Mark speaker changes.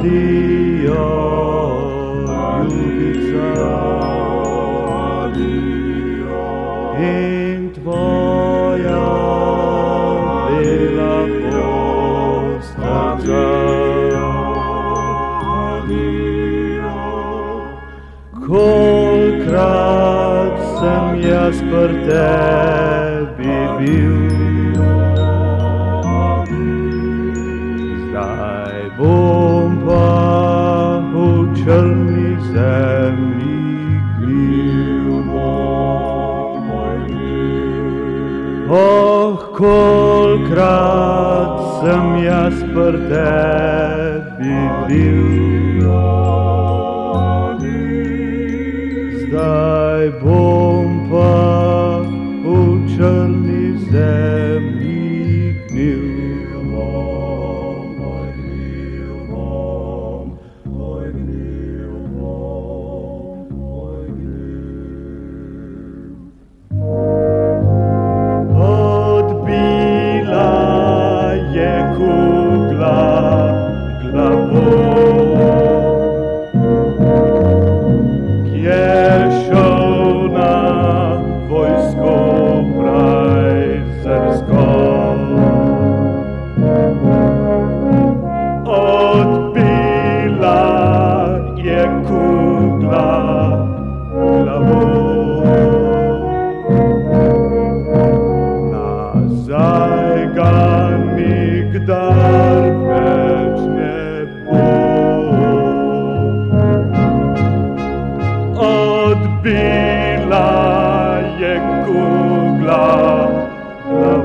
Speaker 1: Adio, ljubica, in tvoja bela postača. Kolikrat sem jaz pri tebi bil, zdaj bom pa v črni zemlji gnil. Oh, kolikrat sem jaz pri tebi bil, zdaj bom pa v črni zemlji gnil. Odbila je kugla glavo, nazaj ga nikdar več ne bo. Odbila je kugla glavo.